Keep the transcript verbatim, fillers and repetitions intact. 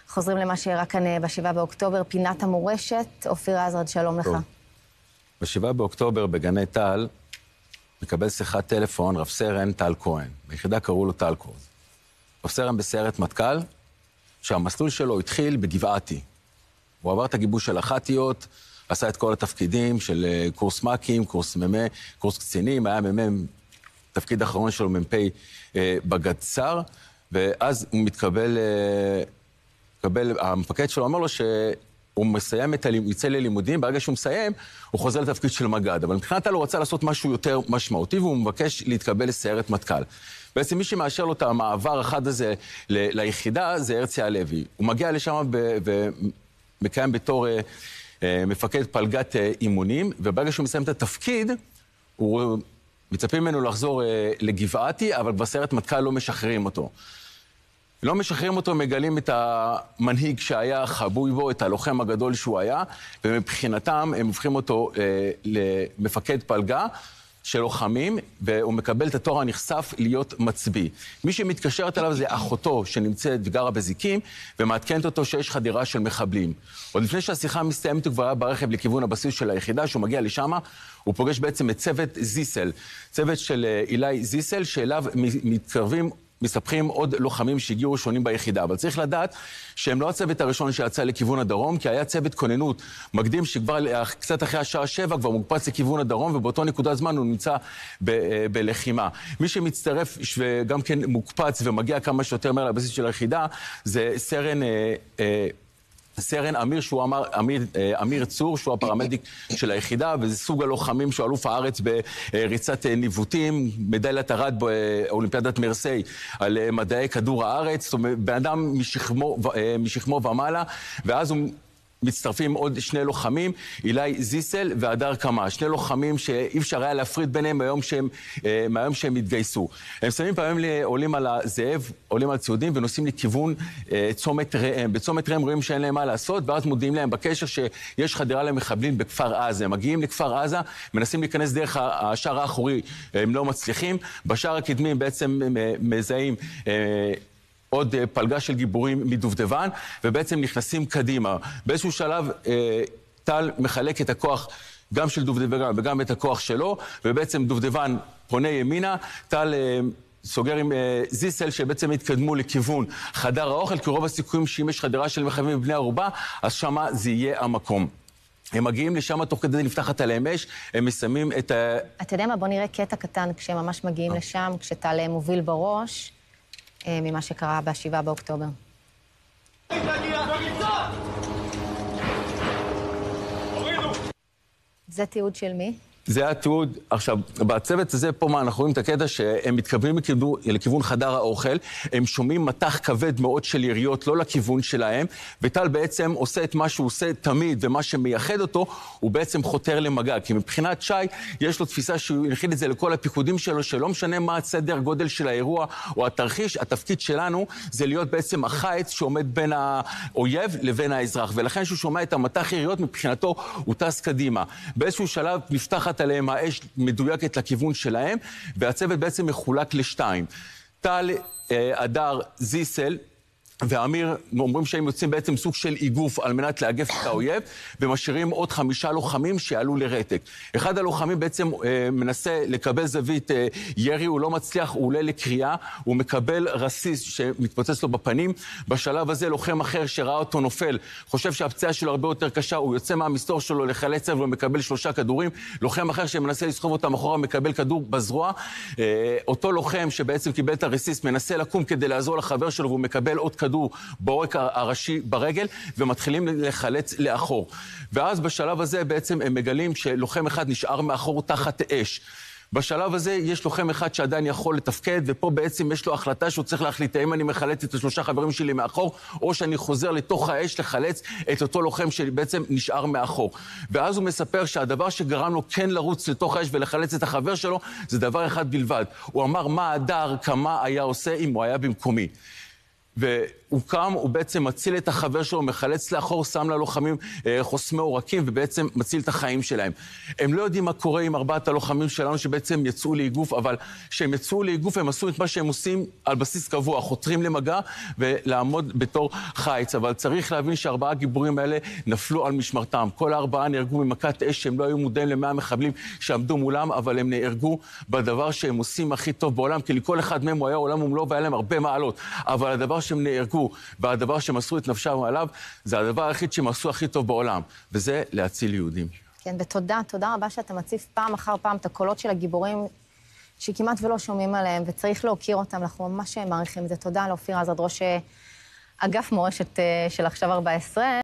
חוזרים למה שאירע כאן בשבעה באוקטובר, פינת המורשת. אופיר עזרד, שלום לך. בשבעה באוקטובר בגני טל מקבל שיחת טלפון רב סרן טל כהן. ביחידה קראו לו טל כהן. רב סרן בסיירת מטכ"ל, שהמסלול שלו התחיל בגבעתי. הוא עבר את הגיבוש של הח"טיות, עשה את כל התפקידים של קורס מ"כים, קורס מ"מ, קורס קצינים, היה מ"מ, תפקיד האחרון שלו מ"פ בגדס"ר, ואז הוא מתקבל, מתקבל, המפקד שלו אומר לו שהוא מסיים את הלימודים, יצא ללימודים, ברגע שהוא מסיים, הוא חוזר לתפקיד של מג"ד, אבל מבחינת הוא רוצה לעשות משהו יותר משמעותי, והוא מבקש להתקבל לסיירת מטכ"ל. בעצם מי שמאשר לו את המעבר אחד הזה ל- ליחידה זה הרצי הלוי. הוא מגיע לשם ומקיים בתור אה, מפקד פלגת אה, אימונים, וברגע שהוא מסיים את התפקיד, הוא מצפים ממנו לחזור אה, לגבעתי, אבל בסיירת מטכ"ל לא משחררים אותו. לא משחררים אותו, מגלים את המנהיג שהיה חבוי בו, את הלוחם הגדול שהוא היה, ומבחינתם הם הופכים אותו אה, למפקד פלגה, של לוחמים, והוא מקבל את התואר הנחשף להיות מצביא. מי שמתקשרת אליו זה אחותו שנמצאת וגרה בזיקים, ומעדכנת אותו שיש חדירה של מחבלים. עוד לפני שהשיחה מסתיימת, הוא כבר היה ברכב לכיוון הבסיס של היחידה, שהוא מגיע לשם, הוא פוגש בעצם את צוות זיסל, צוות של אילי זיסל, שאליו מתקרבים, מספחים עוד לוחמים שהגיעו ראשונים ביחידה, אבל צריך לדעת שהם לא הצוות הראשון שיצא לכיוון הדרום, כי היה צוות כוננות מקדים שכבר קצת אחרי השעה שבע כבר מוקפץ לכיוון הדרום, ובאותו נקודת זמן הוא נמצא ב- בלחימה. מי שמצטרף וגם כן מוקפץ ומגיע כמה שיותר מהר לבסיס של היחידה, זה סרן... אה, אה, סרן אמיר, שהוא אמר, אמיר, אמיר צור, שהוא הפרמדיק של היחידה, וזה סוג הלוחמים שהוא אלוף הארץ בריצת ניווטים, מדליית ארד באולימפיאדת מרסיי על מדעי כדור הארץ, זאת אומרת, בן אדם משכמו, משכמו ומעלה, ואז הוא... מצטרפים עוד שני לוחמים, אילי זיסל והדר קמה, שני לוחמים שאי אפשר היה להפריד ביניהם מהיום שהם, מהיום שהם התגייסו. הם שמים פעמים עולים על הזאב, עולים על ציודים ונוסעים לכיוון אה, צומת ראם. בצומת ראם רואים שאין להם מה לעשות, ואז מודיעים להם בקשר שיש חדירה למחבלים בכפר עזה. הם מגיעים לכפר עזה, מנסים להיכנס דרך השער האחורי, הם לא מצליחים. בשער הקדמי בעצם מזהים... אה, עוד פלגה של גיבורים מדובדבן, ובעצם נכנסים קדימה. באיזשהו שלב, טל מחלק את הכוח גם של דובדבן וגם את הכוח שלו, ובעצם דובדבן פונה ימינה, טל סוגר עם זיסל שבעצם התקדמו לכיוון חדר האוכל, כי רוב הסיכויים שאם יש חדירה של מחבלים בבני ערובה, אז שמה זה יהיה המקום. הם מגיעים לשם, תוך כדי נפתחת עליהם אש, הם מסיימים את ה... אתה יודע מה? בוא נראה קטע קטן כשהם ממש מגיעים לשם, כשטל מוביל בראש. ממה שקרה בשבעה באוקטובר. זה תיעוד של מי? זה התיעוד. עכשיו, בצוות הזה פה מה, אנחנו רואים את הקטע שהם מתכוונים לכיוון חדר האוכל, הם שומעים מתח כבד מאוד של יריות, לא לכיוון שלהם, וטל בעצם עושה את מה שהוא עושה תמיד, ומה שמייחד אותו, הוא בעצם חותר למגע, כי מבחינת שי, יש לו תפיסה שהוא הנחיל את זה לכל הפיקודים שלו, שלא משנה מה הסדר גודל של האירוע או התרחיש, התפקיד שלנו זה להיות בעצם החיץ שעומד בין האויב לבין האזרח, ולכן שהוא שומע את המתח יריות, מבחינתו הוא טס קדימה. באיזשהו שלב נפתחת עליהם האש מדויקת לכיוון שלהם, והצוות בעצם מחולק לשתיים. טל, הדר, זיסל ואמיר אומרים שהם יוצאים בעצם סוג של איגוף על מנת לאגף את האויב, ומשאירים עוד חמישה לוחמים שיעלו לרתק. אחד הלוחמים בעצם אה, מנסה לקבל זווית אה, ירי, הוא לא מצליח, הוא עולה לקריאה, הוא מקבל רסיס שמתפוצץ לו בפנים. בשלב הזה לוחם אחר שראה אותו נופל, חושב שהפציעה שלו הרבה יותר קשה, הוא יוצא מהמסתור שלו לחלץ צוות ומקבל שלושה כדורים. לוחם אחר שמנסה לסחוב אותם אחורה מקבל כדור בזרוע. אה, אותו לוחם שבעצם קיבל את הרסיס מנסה לקום כדי לעזור לחבר שלו, והוא מקבל עוד כדור בעורק הראשי ברגל, ומתחילים לחלץ לאחור. ואז בשלב הזה בעצם הם מגלים שלוחם אחד נשאר מאחור תחת אש. בשלב הזה יש לוחם אחד שעדיין יכול לתפקד, ופה בעצם יש לו החלטה שהוא צריך להחליט האם אני מחלץ את השלושה חברים שלי מאחור, או שאני חוזר לתוך האש לחלץ את אותו לוחם שבעצם נשאר מאחור. ואז הוא מספר שהדבר שגרם לו כן לרוץ לתוך האש ולחלץ את החבר שלו, זה דבר אחד בלבד. הוא אמר מה הדר, כמה היה עושה אם הוא היה במקומי. והוא הוא קם, הוא בעצם מציל את החבר שלו, מחלץ לאחור, שם ללוחמים אה, חוסמי עורקים, ובעצם מציל את החיים שלהם. הם לא יודעים מה קורה עם ארבעת הלוחמים שלנו, שבעצם יצאו לאיגוף, אבל כשהם יצאו לאיגוף, הם עשו את מה שהם עושים על בסיס קבוע, חותרים למגע ולעמוד בתור חיץ. אבל צריך להבין שארבעה הגיבורים האלה נפלו על משמרתם. כל הארבעה נהרגו ממכת אש, הם לא היו מודעים למאה מחבלים שעמדו מולם, אבל הם נהרגו בדבר שהם עושים הכי טוב בעולם, כי לכל אחד מהם הוא היה עולם ומלואו והיה להם הרבה מעלות. אבל הדבר שהם נהרגו והדבר שהם עשו את נפשם עליו, זה הדבר היחיד שהם עשו הכי טוב בעולם, וזה להציל יהודים. כן, ותודה, תודה רבה שאתה מציף פעם אחר פעם את הקולות של הגיבורים שכמעט ולא שומעים עליהם, וצריך להוקיר אותם, אנחנו ממש מעריכים את זה. תודה לאופיר עזרד, ראש אגף מורשת של עכשיו ארבע עשרה.